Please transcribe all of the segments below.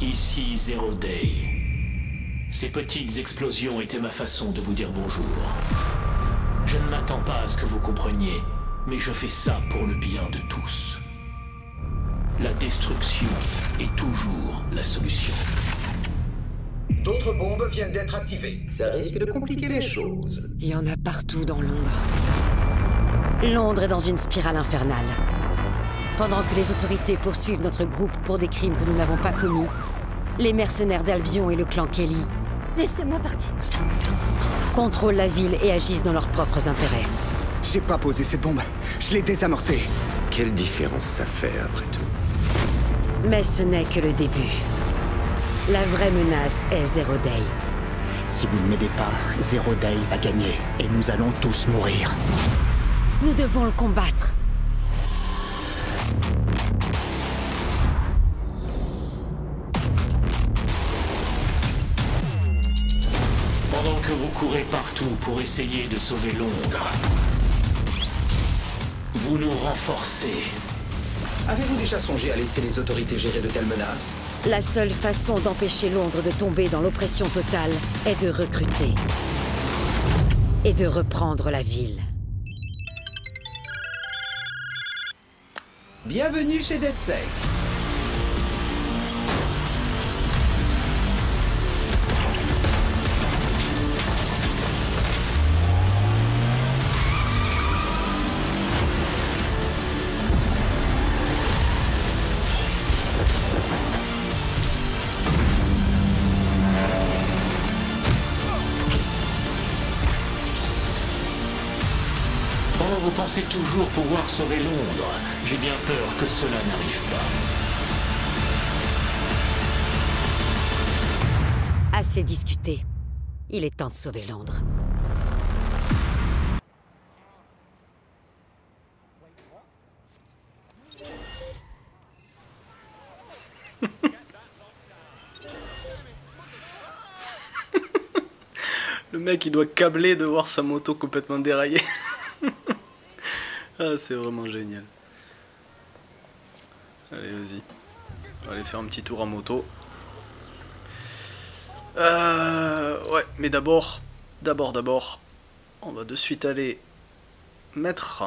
Ici Zero Day. Ces petites explosions étaient ma façon de vous dire bonjour. Je ne m'attends pas à ce que vous compreniez, mais je fais ça pour le bien de tous. La destruction est toujours la solution. D'autres bombes viennent d'être activées. Ça risque de compliquer les choses. Il y en a partout dans Londres. Londres est dans une spirale infernale. Pendant que les autorités poursuivent notre groupe pour des crimes que nous n'avons pas commis, les mercenaires d'Albion et le clan Kelly Laissez-moi partir. contrôlent la ville et agissent dans leurs propres intérêts. J'ai pas posé cette bombe, je l'ai désamorcée. Quelle différence ça fait, après tout? Mais ce n'est que le début. La vraie menace est Zero Day. Si vous ne m'aidez pas, Zero Day va gagner, et nous allons tous mourir. Nous devons le combattre. Pendant que vous courez partout pour essayer de sauver Londres, vous nous renforcez. Avez-vous déjà songé à laisser les autorités gérer de telles menaces? La seule façon d'empêcher Londres de tomber dans l'oppression totale est de recruter. Et de reprendre la ville. Bienvenue chez DedSec. Vous pensez toujours pouvoir sauver Londres. J'ai bien peur que cela n'arrive pas. Assez discuté. Il est temps de sauver Londres. Le mec, il doit câbler de voir sa moto complètement déraillée. Ah, c'est vraiment génial. Allez, vas-y. On va aller faire un petit tour en moto. Ouais, mais d'abord, on va de suite aller mettre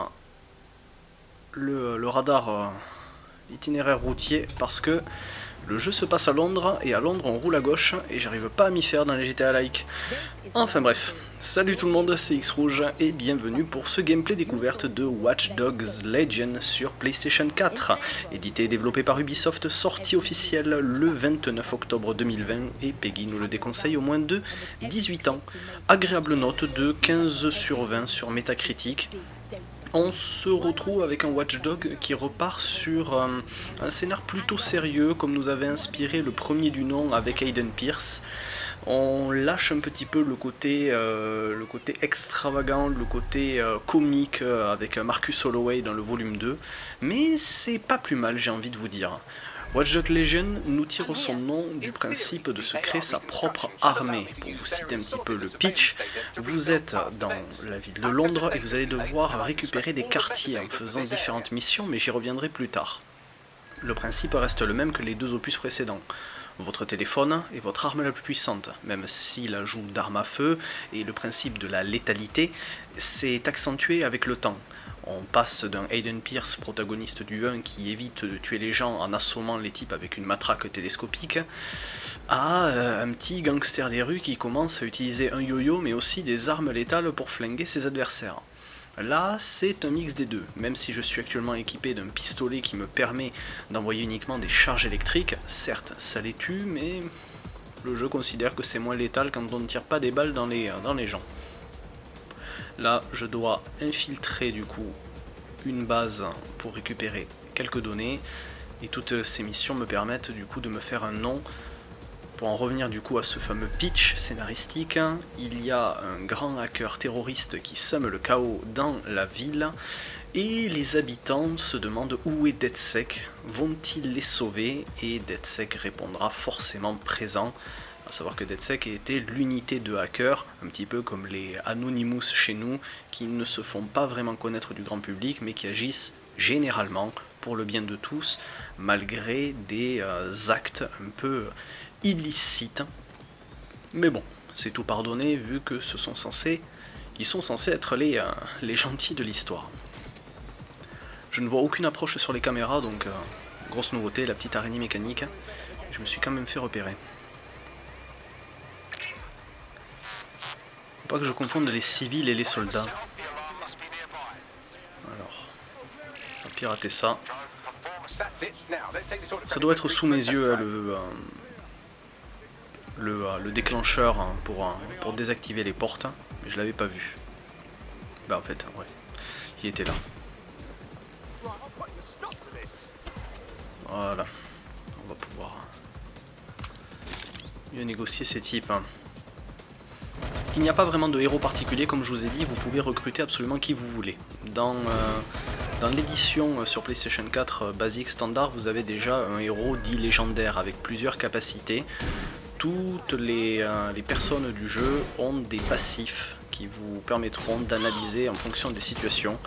le radar, l'itinéraire routier, parce que le jeu se passe à Londres, et à Londres on roule à gauche, et j'arrive pas à m'y faire dans les GTA-like. Enfin bref, salut tout le monde, c'est X-Rouge, et bienvenue pour ce gameplay découverte de Watch Dogs Legion sur PlayStation 4, édité et développé par Ubisoft, sorti officiel le 29 octobre 2020, et Peggy nous le déconseille au moins de 18 ans. Agréable note de 15 sur 20 sur Metacritic. On se retrouve avec un Watch Dogs qui repart sur un scénar plutôt sérieux, comme nous avait inspiré le premier du nom avec Aiden Pierce. On lâche un petit peu le côté extravagant, le côté comique avec Marcus Holloway dans le volume 2, mais c'est pas plus mal, j'ai envie de vous dire. Watch Dogs Legion nous tire son nom du principe de se créer sa propre armée. Pour vous citer un petit peu le pitch, vous êtes dans la ville de Londres et vous allez devoir récupérer des quartiers en faisant différentes missions, mais j'y reviendrai plus tard. Le principe reste le même que les deux opus précédents. Votre téléphone est votre arme la plus puissante, même si l'ajout d'armes à feu et le principe de la létalité s'est accentué avec le temps. On passe d'un Aiden Pierce, protagoniste du 1, qui évite de tuer les gens en assommant les types avec une matraque télescopique, à un petit gangster des rues qui commence à utiliser un yo-yo mais aussi des armes létales pour flinguer ses adversaires. Là, c'est un mix des deux, même si je suis actuellement équipé d'un pistolet qui me permet d'envoyer uniquement des charges électriques, certes ça les tue, mais le jeu considère que c'est moins létal quand on ne tire pas des balles dans les gens. Là, je dois infiltrer du coup une base pour récupérer quelques données, et toutes ces missions me permettent du coup de me faire un nom. Pour en revenir du coup à ce fameux pitch scénaristique, il y a un grand hacker terroriste qui sème le chaos dans la ville, et les habitants se demandent où est DedSec, vont-ils les sauver, et DedSec répondra forcément présent. À savoir que DedSec était l'unité de hackers, un petit peu comme les Anonymous chez nous, qui ne se font pas vraiment connaître du grand public, mais qui agissent généralement pour le bien de tous, malgré des actes un peu illicites. Mais bon, c'est tout pardonné vu que ils sont censés être les gentils de l'histoire. Je ne vois aucune approche sur les caméras, donc grosse nouveauté, la petite araignée mécanique. Je me suis quand même fait repérer. Faut pas que je confonde les civils et les soldats. Alors, on va pirater ça. Ça doit être sous mes yeux le déclencheur pour désactiver les portes, mais je l'avais pas vu. Bah en fait, ouais, il était là. Voilà, on va pouvoir mieux négocier ces types. Il n'y a pas vraiment de héros particulier, comme je vous ai dit, vous pouvez recruter absolument qui vous voulez. Dans l'édition sur PlayStation 4 basique standard, vous avez déjà un héros dit légendaire avec plusieurs capacités. Toutes les personnes du jeu ont des passifs qui vous permettront d'analyser en fonction des situations,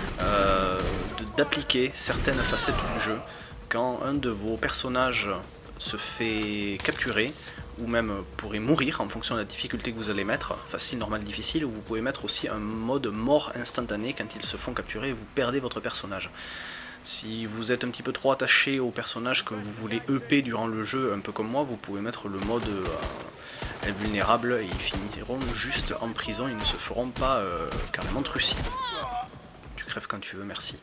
d'appliquer certaines facettes du jeu. Quand un de vos personnages se fait capturer, ou même pourrait mourir en fonction de la difficulté que vous allez mettre, facile, normal, difficile, ou vous pouvez mettre aussi un mode mort instantané quand ils se font capturer et vous perdez votre personnage. Si vous êtes un petit peu trop attaché au personnage que vous voulez EP durant le jeu, un peu comme moi, vous pouvez mettre le mode invulnérable et ils finiront juste en prison, ils ne se feront pas carrément trucider. Tu crèves quand tu veux, merci.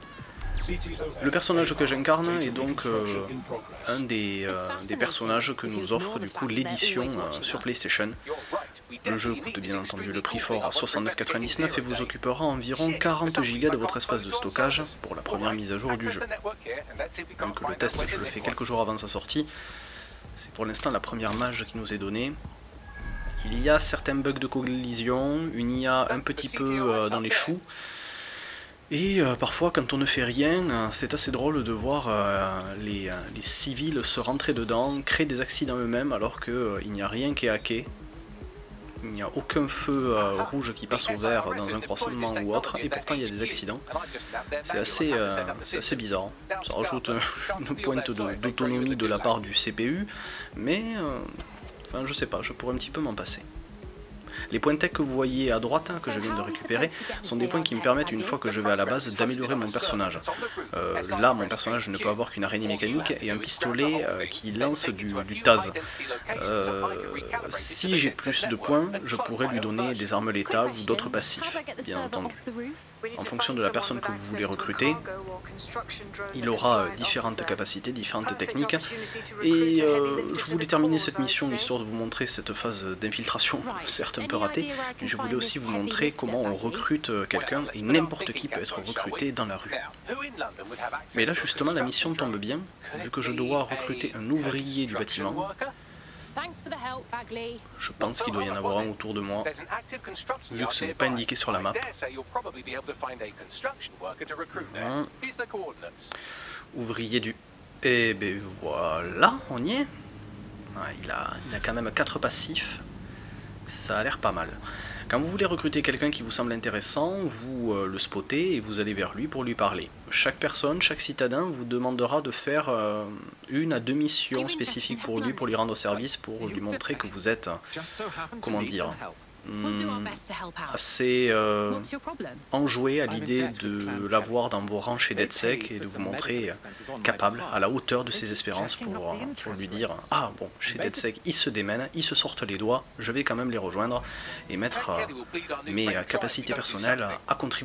Le personnage que j'incarne est donc un des personnages que nous offre du coup l'édition sur PlayStation. Le jeu coûte bien entendu le prix fort à 69,99 et vous occupera environ 40 Go de votre espace de stockage pour la première mise à jour du jeu. Donc le test, je le fais quelques jours avant sa sortie. C'est pour l'instant la première mage qui nous est donnée. Il y a certains bugs de collision, une IA un petit peu dans les choux. Et parfois quand on ne fait rien, c'est assez drôle de voir les civils se rentrer dedans, créer des accidents eux-mêmes alors qu'il n'y a rien qui est hacké. Il n'y a aucun feu rouge qui passe au vert dans un croisement ou autre, et pourtant il y a des accidents. C'est assez bizarre. Ça rajoute une pointe d'autonomie de la part du CPU, mais enfin je sais pas, je pourrais un petit peu m'en passer. Les points tech que vous voyez à droite, que je viens de récupérer, sont des points qui me permettent, une fois que je vais à la base, d'améliorer mon personnage. Là, mon personnage ne peut avoir qu'une araignée mécanique et un pistolet qui lance du Taz. Si j'ai plus de points, je pourrais lui donner des armes létales ou d'autres passifs, bien entendu. En fonction de la personne que vous voulez recruter, il aura différentes capacités, différentes techniques. Et je voulais terminer cette mission histoire de vous montrer cette phase d'infiltration, certes un peu ratée, mais je voulais aussi vous montrer comment on recrute quelqu'un, et n'importe qui peut être recruté dans la rue. Mais là justement la mission tombe bien, vu que je dois recruter un ouvrier du bâtiment. Je pense qu'il doit y en avoir un autour de moi, vu que ce n'est pas indiqué sur la map. Ouvrier du... Et ben voilà, on y est. Il a quand même 4 passifs, ça a l'air pas mal. Quand vous voulez recruter quelqu'un qui vous semble intéressant, vous le spottez et vous allez vers lui pour lui parler. Chaque personne, chaque citadin vous demandera de faire 1 à 2 missions spécifiques pour lui rendre service, pour lui montrer que vous êtes, comment dire, assez enjoué à l'idée de l'avoir dans vos rangs chez DedSec et de vous montrer capable, à la hauteur de ses espérances, pour lui dire « Ah bon, chez DedSec, ils se démènent, ils se sortent les doigts, je vais quand même les rejoindre et mettre mes capacités personnelles à contribution. »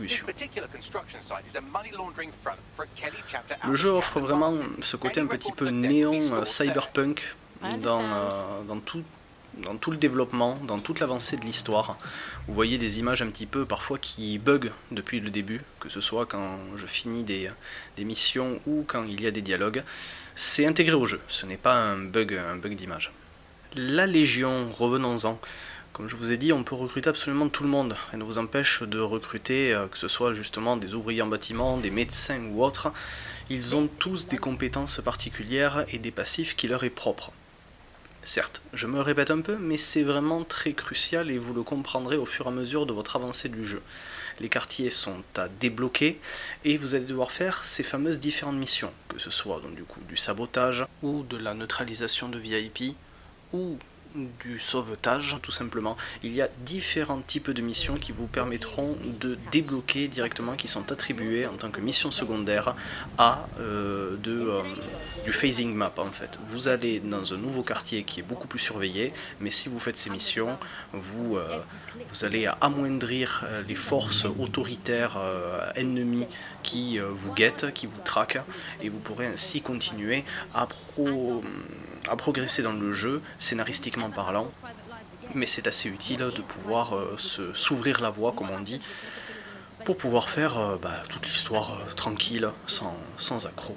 Le jeu offre vraiment ce côté un petit peu néon cyberpunk dans tout le développement, dans toute l'avancée de l'histoire. Vous voyez des images un petit peu parfois qui bug depuis le début, que ce soit quand je finis des missions ou quand il y a des dialogues. C'est intégré au jeu, ce n'est pas un bug d'image. La Légion, revenons-en. Comme je vous ai dit, on peut recruter absolument tout le monde. Elle ne vous empêche de recruter, que ce soit justement des ouvriers en bâtiment, des médecins ou autres. Ils ont tous des compétences particulières et des passifs qui leur est propre. Certes, je me répète un peu, mais c'est vraiment très crucial et vous le comprendrez au fur et à mesure de votre avancée du jeu. les quartiers sont à débloquer et vous allez devoir faire ces fameuses différentes missions, que ce soit donc du coup du sabotage ou de la neutralisation de VIP ou du sauvetage tout simplement. Il y a différents types de missions qui vous permettront de débloquer directement, qui sont attribuées en tant que mission secondaire à du phasing map en fait. Vous allez dans un nouveau quartier qui est beaucoup plus surveillé, mais si vous faites ces missions, vous allez amoindrir les forces autoritaires ennemies qui vous guettent, qui vous traquent, et vous pourrez ainsi continuer à progresser dans le jeu, scénaristiquement parlant, mais c'est assez utile de pouvoir s'ouvrir la voie, comme on dit, pour pouvoir faire toute l'histoire tranquille, sans accroc.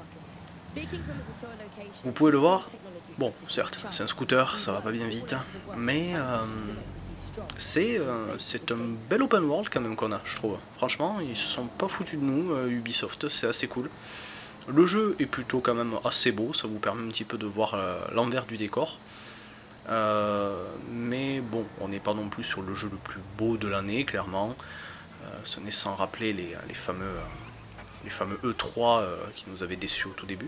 Vous pouvez le voir, bon, certes, c'est un scooter, ça va pas bien vite, mais c'est un bel open world quand même qu'on a, je trouve. Franchement, ils se sont pas foutus de nous, Ubisoft, c'est assez cool. Le jeu est plutôt quand même assez beau, ça vous permet un petit peu de voir l'envers du décor. Mais bon, on n'est pas non plus sur le jeu le plus beau de l'année, clairement. Ce n'est sans rappeler les fameux E3 qui nous avaient déçus au tout début.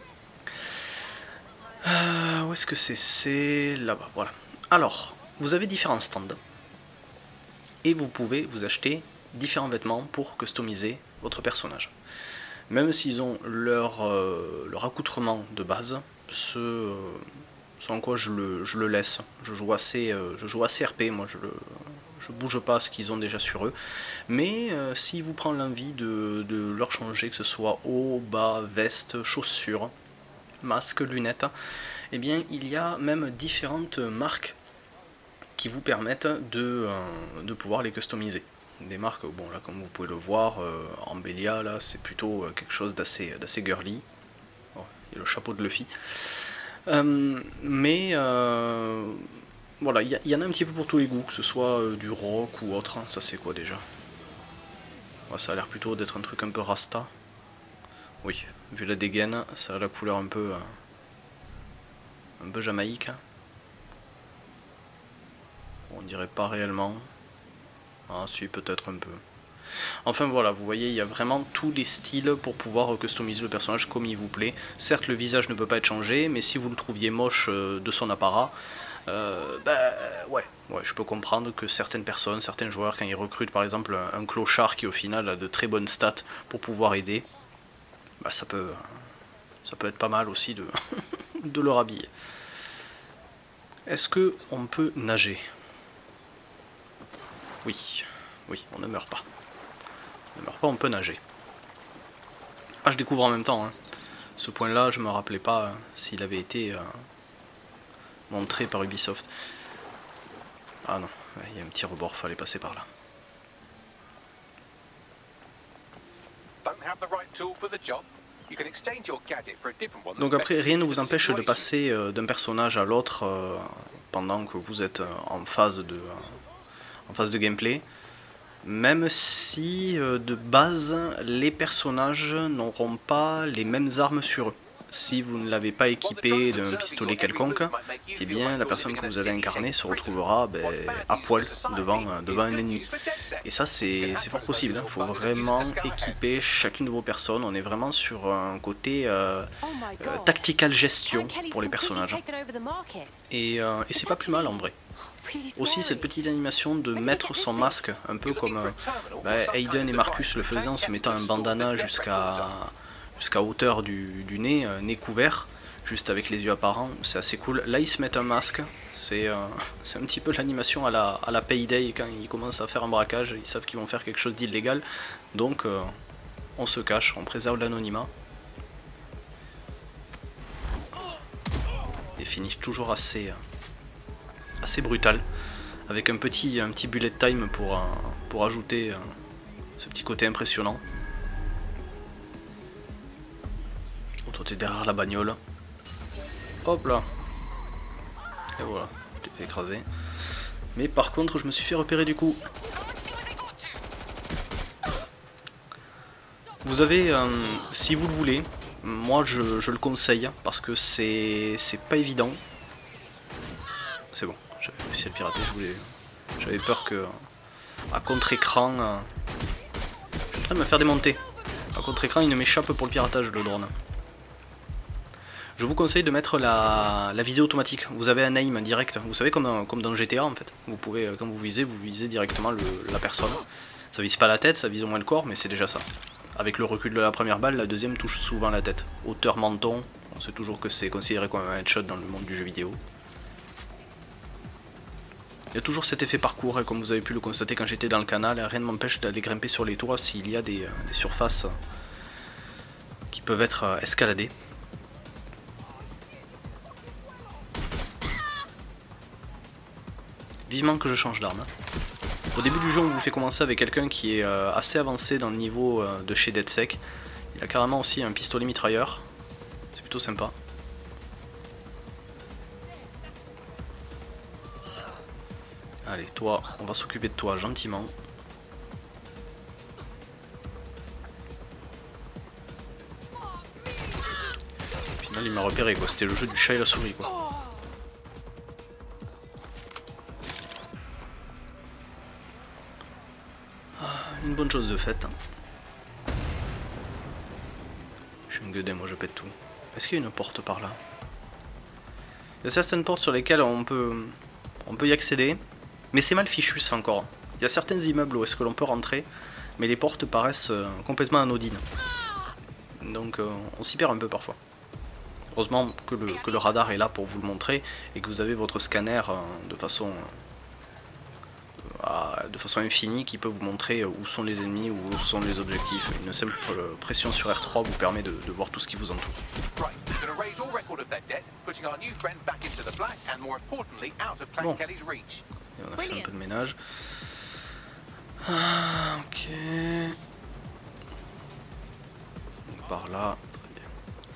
Où est-ce que c'est là-bas, voilà. Alors, vous avez différents stands. Et vous pouvez vous acheter différents vêtements pour customiser votre personnage. Même s'ils ont leur accoutrement de base, ce en quoi je le laisse. Je joue assez RP, moi je bouge pas ce qu'ils ont déjà sur eux. Mais si vous prenez l'envie de leur changer, que ce soit haut, bas, veste, chaussures, masque, lunettes, eh bien il y a même différentes marques qui vous permettent de pouvoir les customiser. Des marques, bon là comme vous pouvez le voir, Embellia là c'est plutôt quelque chose d'assez girly. Oh, il y a le chapeau de Luffy. Mais voilà, il y en a un petit peu pour tous les goûts, que ce soit du rock ou autre. Ça c'est quoi déjà? Ouais, ça a l'air plutôt d'être un truc un peu rasta. Oui, vu la dégaine, ça a la couleur un peu jamaïque. On dirait pas réellement. Ah si, peut-être un peu. Enfin voilà, vous voyez, il y a vraiment tous les styles pour pouvoir customiser le personnage comme il vous plaît. Certes, le visage ne peut pas être changé, mais si vous le trouviez moche de son apparat, ouais, je peux comprendre que certaines personnes, certains joueurs, quand ils recrutent par exemple un clochard qui au final a de très bonnes stats pour pouvoir aider, bah, ça peut être pas mal aussi de, de le rhabiller. Est-ce que on peut nager? Oui, on ne meurt pas. On ne meurt pas, on peut nager. Ah, je découvre en même temps. Hein. Ce point-là, je me rappelais pas s'il avait été montré par Ubisoft. Ah non, il y a un petit rebord, fallait passer par là. Donc après, rien ne vous empêche de passer d'un personnage à l'autre pendant que vous êtes en phase de gameplay, même si de base les personnages n'auront pas les mêmes armes sur eux. Si vous ne l'avez pas équipé d'un pistolet quelconque, eh bien la personne que vous allez incarner se retrouvera à poil devant un ennemi. Et ça c'est fort possible, hein. Il faut vraiment équiper chacune de vos personnes, on est vraiment sur un côté tactical gestion pour les personnages. Et c'est pas plus mal en vrai. Aussi cette petite animation de mettre son masque, un peu comme Aiden et Marcus le faisaient en se mettant un bandana jusqu'à hauteur du nez, nez couvert, juste avec les yeux apparents, c'est assez cool. Là ils se mettent un masque, c'est un petit peu l'animation à la Payday, quand ils commencent à faire un braquage, ils savent qu'ils vont faire quelque chose d'illégal, donc on se cache, on préserve l'anonymat. Et finish toujours assez brutal, avec un petit bullet time pour ajouter ce petit côté impressionnant. Oh, toi t'es derrière la bagnole. Hop là. Et voilà, je t'ai fait écraser. Mais par contre je me suis fait repérer du coup. Vous avez, si vous le voulez, moi je le conseille parce que c'est pas évident. C'est bon, j'avais réussi à le pirater, j'avais peur que à contre-écran. Je suis en train de me faire démonter. À contre-écran, il ne m'échappe pour le piratage, le drone. Je vous conseille de mettre la visée automatique. Vous avez un aim direct. Vous savez, comme dans GTA en fait. Vous pouvez, quand vous visez directement la personne. Ça vise pas la tête, ça vise au moins le corps, mais c'est déjà ça. Avec le recul de la première balle, la deuxième touche souvent la tête. Hauteur menton, on sait toujours que c'est considéré comme un headshot dans le monde du jeu vidéo. Il y a toujours cet effet parcours, et comme vous avez pu le constater quand j'étais dans le canal, rien ne m'empêche d'aller grimper sur les toits s'il y a des surfaces qui peuvent être escaladées. Vivement que je change d'arme. Au début du jeu, on vous fait commencer avec quelqu'un qui est assez avancé dans le niveau de chez DeadSec. Il a carrément aussi un pistolet mitrailleur. C'est plutôt sympa. Allez, toi, on va s'occuper de toi gentiment. Au final, il m'a repéré quoi. C'était le jeu du chat et la souris quoi. Une bonne chose de faite. Je suis un gueudin, moi je pète tout. Est-ce qu'il y a une porte par là? Il y a certaines portes sur lesquelles on peut y accéder, mais c'est mal fichu ça encore. Il y a certains immeubles où est-ce que l'on peut rentrer, mais les portes paraissent complètement anodines. Donc on s'y perd un peu parfois. Heureusement que le radar est là pour vous le montrer, et que vous avez votre scanner de façon infinie qui peut vous montrer où sont les ennemis, où sont les objectifs. Une simple pression sur R3 vous permet de voir tout ce qui vous entoure. Bon, et on a fait un peu de ménage. Ah, ok. Donc, par là, très bien.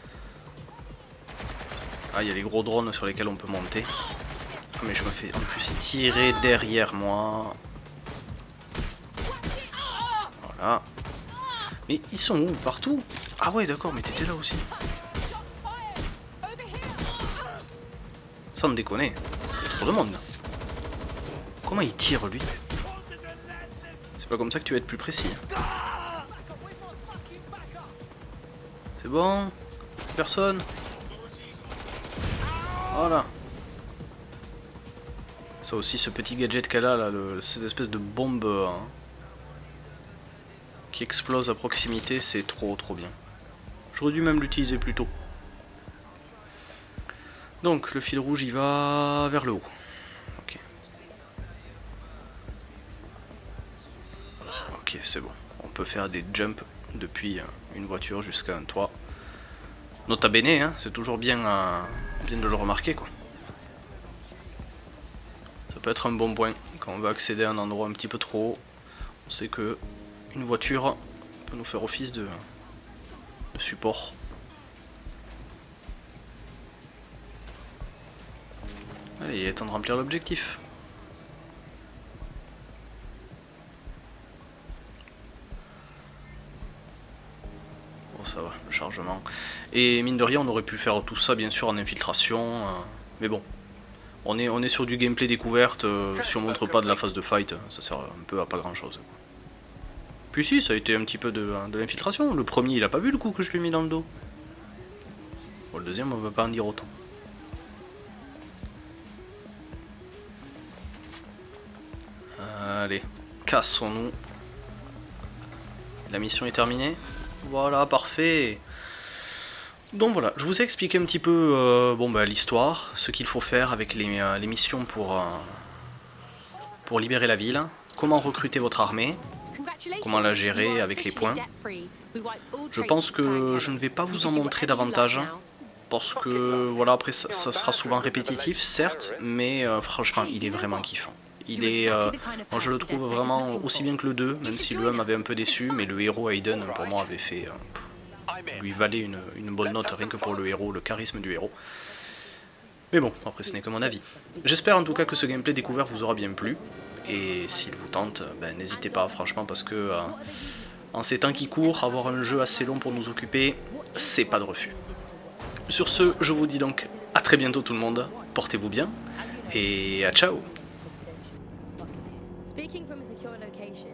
Ah, il y a les gros drones sur lesquels on peut monter. Ah, mais je me fais en plus tirer derrière moi. Voilà. Mais ils sont où? Partout? Ah ouais d'accord, mais t'étais là aussi. Sans me déconner, il y a trop de monde. Comment il tire lui? C'est pas comme ça que tu vas être plus précis. C'est bon? Personne? Voilà. Ça aussi, ce petit gadget qu'elle a là, cette espèce de bombe qui explose à proximité, c'est trop bien. J'aurais dû même l'utiliser plus tôt. Donc le fil rouge il va vers le haut. Ok. Ok, c'est bon. On peut faire des jumps depuis une voiture jusqu'à un toit. Nota bene, hein, c'est toujours bien de le remarquer quoi. Ça peut être un bon point quand on veut accéder à un endroit un petit peu trop haut. On sait que une voiture peut nous faire office de support. Allez, il est temps de remplir l'objectif. Bon, ça va, le chargement. Et mine de rien, on aurait pu faire tout ça bien sûr en infiltration, mais bon. On est sur du gameplay découverte, si on montre pas de la phase de fight, ça sert un peu à pas grand chose. Puis si, ça a été un petit peu de l'infiltration. Le premier, il a pas vu le coup que je lui ai mis dans le dos. Bon, le deuxième, on va pas en dire autant. Allez, cassons-nous. La mission est terminée. Voilà, parfait. Donc voilà, je vous ai expliqué un petit peu l'histoire, ce qu'il faut faire avec les missions pour libérer la ville, comment recruter votre armée, comment la gérer avec les points. Je pense que je ne vais pas vous en montrer davantage, parce que voilà, après ça sera souvent répétitif, certes, mais franchement, il est vraiment kiffant. Moi je le trouve vraiment aussi bien que le 2, même si le 1 m'avait un peu déçu, mais le héros Aiden pour moi avait fait... lui valait une bonne note rien que pour le héros, le charisme du héros. Mais bon, après ce n'est que mon avis. J'espère en tout cas que ce gameplay découvert vous aura bien plu. Et s'il vous tente, n'hésitez pas franchement parce que en ces temps qui courent, avoir un jeu assez long pour nous occuper, c'est pas de refus. Sur ce, je vous dis donc à très bientôt tout le monde, portez-vous bien et à ciao. Speaking from a secure location,